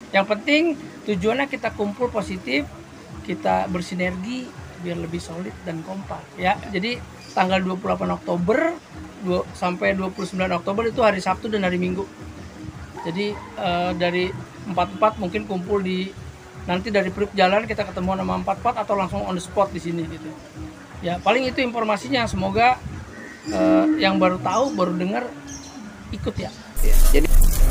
Yang penting tujuannya kita kumpul positif, kita bersinergi biar lebih solid dan kompak ya. Jadi tanggal 28 Oktober sampai 29 Oktober itu hari Sabtu dan hari Minggu. Jadi dari 44 mungkin kumpul di nanti dari Priuk jalan kita ketemu sama 44 atau langsung on the spot di sini gitu. Ya paling itu informasinya. Semoga yang baru tahu, baru dengar ikut ya. Jadi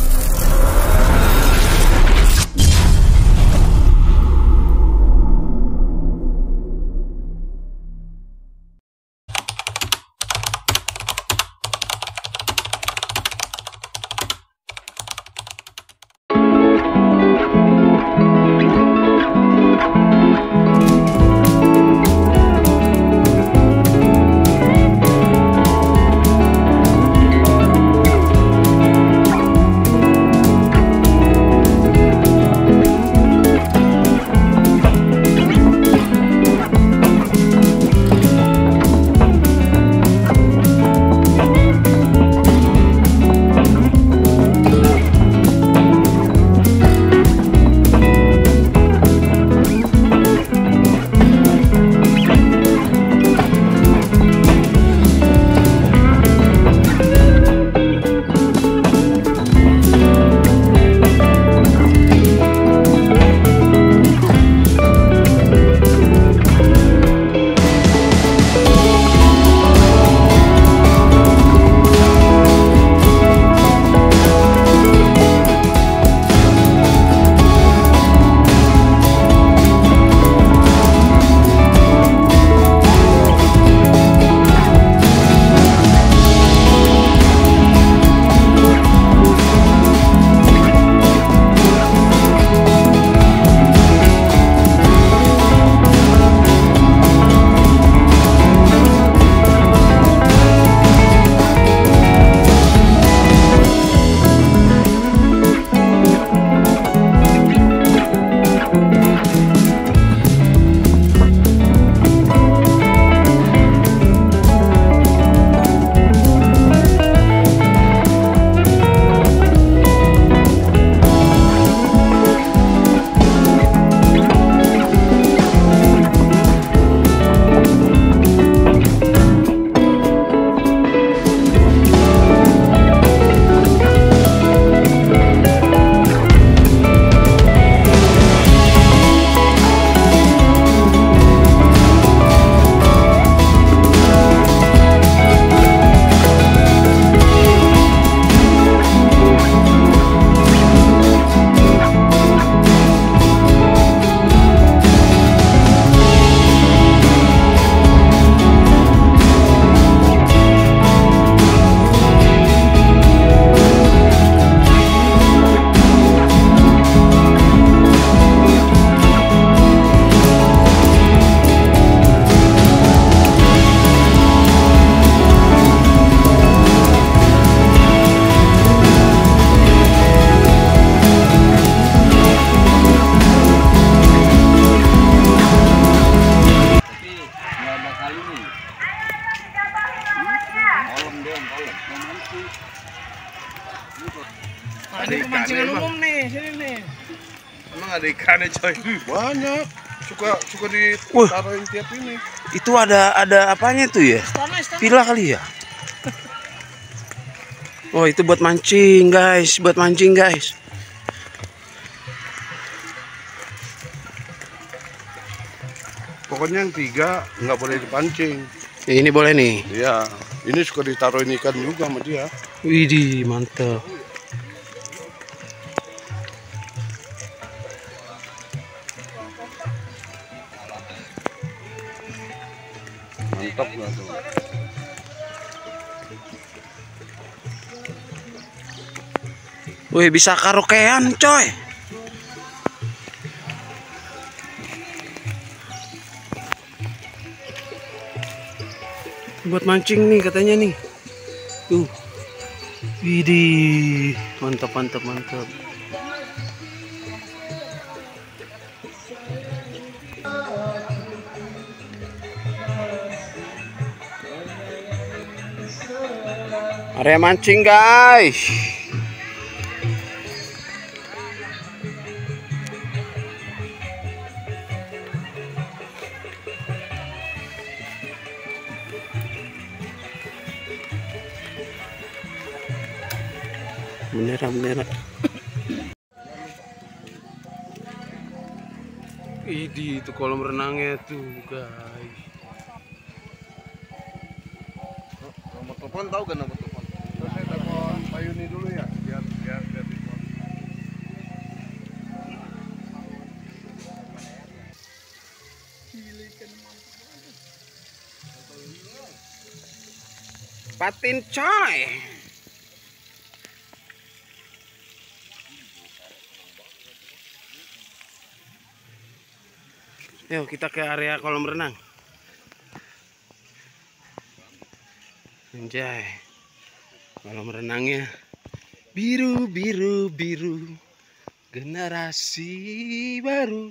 Nah, ini pemancingan umum nih, sini nih. Emang ada ikannya coy? Banyak. Suka ditaruhin tiap ini. itu ada apanya tuh ya? Villa kali ya? Oh, itu buat mancing, guys. Buat mancing, guys. Pokoknya yang 3 nggak boleh dipancing. Ini boleh nih. Iya, ini suka ditaruhin ikan juga sama dia. Widih, mantap. Mantap nggak tuh? Wih, bisa karaokean, coy. Buat mancing nih katanya nih. Tuh. Widih, mantap mantap mantap. Area mancing, guys. bendera. Ini itu kolam renangnya tuh guys. Nomor telepon tahu gak nomor telepon? Terus saya telepon Pak Yuni dulu ya, biar telepon. Patin coy. Yuk kita ke area kolam renang. Anjay. Kolam renangnya biru. Generasi baru.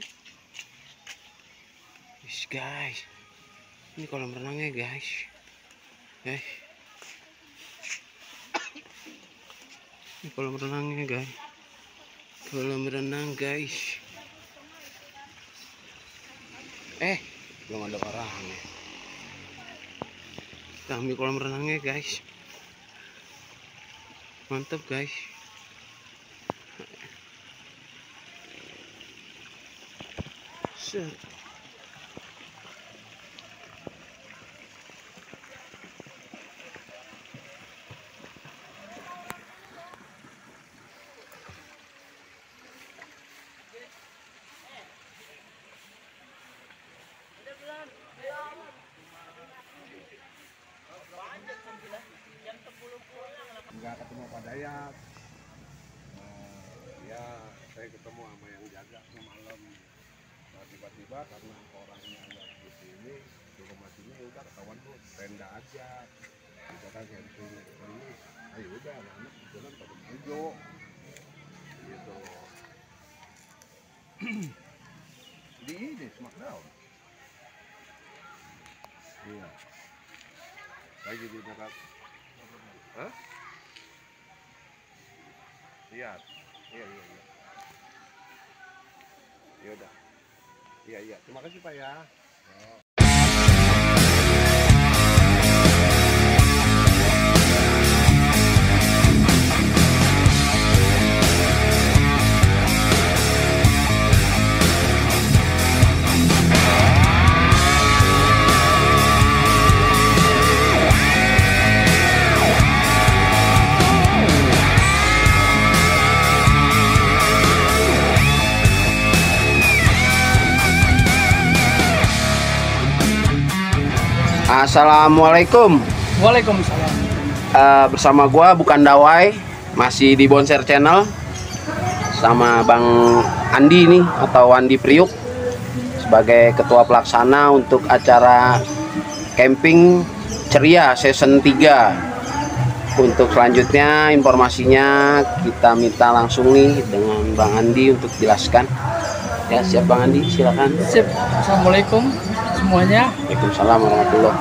Guys. Ini kolam renangnya guys. Ini kolam renangnya guys. Kolam renang guys. Belum ada orangnya. Kita ambil kolam renangnya guys. Mantap guys. Set. Nggak ketemu Pak Dayat. Ya saya ketemu sama yang jaga semalam. Nah, tiba-tiba karena orangnya nggak di sini, di rumah sini udah ketahuan tuh tenda aja. Kita kan camping ini, ayo udah anak jalan pada hijau. Gitu. Di ini Smackdown. Iya. Lagi di dekat. Hah? Iya. Ya udah. Iya. Terima kasih Pak ya. Assalamualaikum. Waalaikumsalam. Bersama gua Bukan Dawai, masih di Bonser Channel sama Bang Andi nih, atau Andi Priuk, sebagai ketua pelaksana untuk acara camping ceria season 3. Untuk selanjutnya informasinya kita minta langsung nih dengan Bang Andi untuk jelaskan. Ya, siap Bang Andi, silakan. Sip. Assalamualaikum semuanya. Waalaikumsalam warahmatullahi.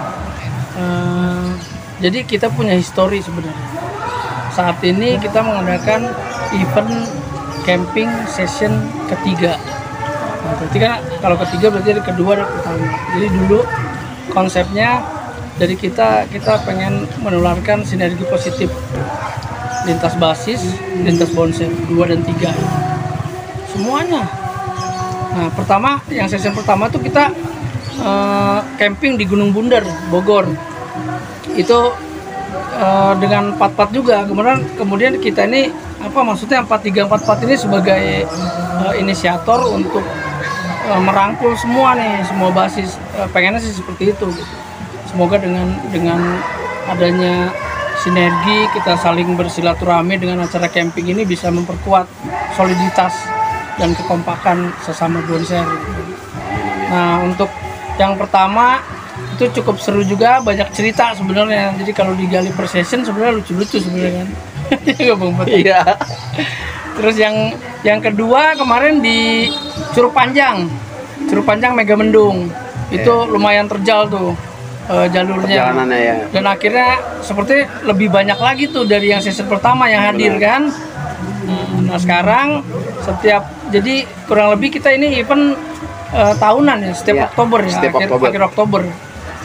Jadi kita punya histori sebenarnya. Saat ini kita mengadakan event camping session ketiga. Nah, berarti kan kalau ketiga berarti ada kedua dan pertama. Jadi dulu konsepnya dari kita pengen menularkan sinergi positif lintas basis, lintas bonser 2 dan 3 semuanya. Nah, yang session pertama tuh kita camping di Gunung Bunder, Bogor. Itu dengan 4-4 juga. Kemudian kita ini maksudnya 4-3-4-4 ini sebagai inisiator untuk merangkul semua basis. Pengennya sih seperti itu gitu. Semoga dengan adanya sinergi, kita saling bersilaturahmi dengan acara camping ini bisa memperkuat soliditas dan kekompakan sesama bonser. Nah, untuk yang pertama itu cukup seru juga, banyak cerita sebenarnya. Jadi kalau digali per session sebenarnya lucu-lucu sebenarnya kan. Iya. Terus yang kedua kemarin di Curug Panjang Megamendung. Itu lumayan terjal tuh jalurnya. Ya. Dan akhirnya seperti lebih banyak lagi tuh dari yang session pertama yang hadir kan. Nah, sekarang jadi kurang lebih kita ini event tahunan ya, setiap Oktober ya, akhir Oktober.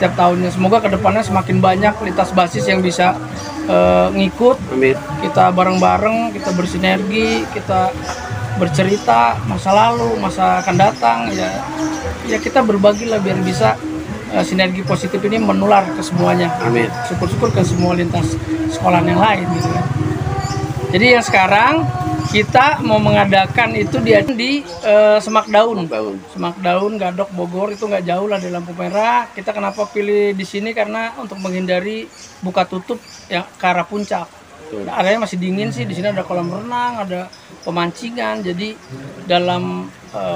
setiap tahunnya. Semoga kedepannya semakin banyak lintas basis yang bisa ngikut. Amin. Kita bareng-bareng, kita bersinergi, kita bercerita masa lalu, masa akan datang, ya kita berbagi lah biar bisa sinergi positif ini menular ke semuanya. Amin. Syukur-syukur ke semua lintas sekolah yang lain gitu kan. Jadi yang sekarang kita mau mengadakan itu di Semak Daun. Semak Daun, Gadok, Bogor, itu nggak jauh lah di lampu merah. Kita kenapa pilih di sini karena untuk menghindari buka tutup yang ke arah puncak. Areanya masih dingin sih, di sini ada kolam renang, ada pemancingan. Jadi dalam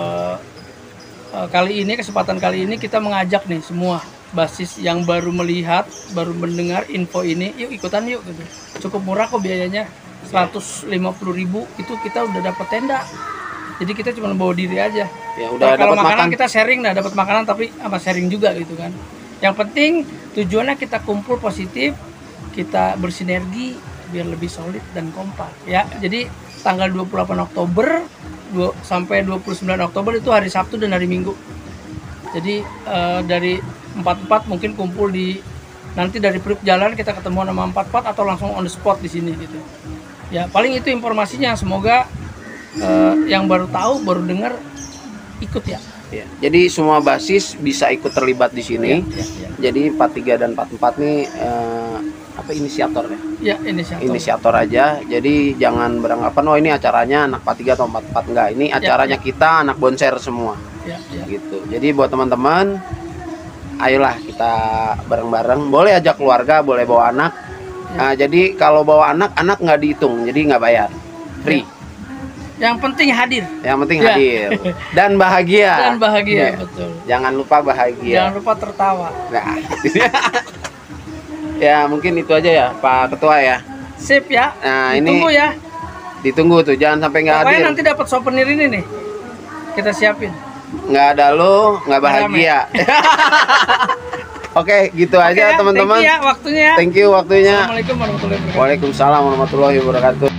kesempatan kali ini kita mengajak nih semua basis yang baru melihat, baru mendengar info ini, yuk ikutan yuk gitu. Cukup murah kok biayanya. 150.000 itu kita udah dapat tenda. Jadi kita cuma bawa diri aja. Ya udah kalau dapat makanan makan. kita sharing, dapat makanan tapi sama sharing juga gitu kan. Yang penting tujuannya kita kumpul positif, kita bersinergi biar lebih solid dan kompak ya. Jadi tanggal 28 Oktober sampai 29 Oktober itu hari Sabtu dan hari Minggu. Jadi dari 44 mungkin kumpul nanti dari Priuk jalan kita ketemu sama 44 atau langsung on the spot di sini gitu. Ya paling itu informasinya, semoga yang baru tahu, baru dengar ikut ya. Ya, jadi semua basis bisa ikut terlibat di sini. Ya. Jadi 43 dan 44 nih inisiator ya? Ya, inisiator. Inisiator aja. Jadi jangan beranggapan oh ini acaranya anak 43 atau 44, enggak. Ini acaranya kita anak Bonser semua. Ya. Gitu. Jadi buat teman-teman, ayolah kita bareng-bareng. Boleh ajak keluarga, boleh bawa anak. Nah, jadi kalau bawa anak nggak dihitung, jadi nggak bayar, free. Yang penting hadir. Yang penting hadir dan bahagia. Dan bahagia, betul. Jangan lupa bahagia. Jangan lupa tertawa. Nah, ya mungkin itu aja ya Pak Ketua ya. Sip ya. Nah, ditunggu ini ya. Ditunggu tuh, jangan sampai nggak hadir. Pokoknya nanti dapat souvenir ini nih. Kita siapin. Nggak ada lo, nggak bahagia. Oke, gitu aja teman-teman. Thank you ya waktunya. Thank you waktunya. Assalamualaikum warahmatullahi wabarakatuh. Waalaikumsalam warahmatullahi wabarakatuh.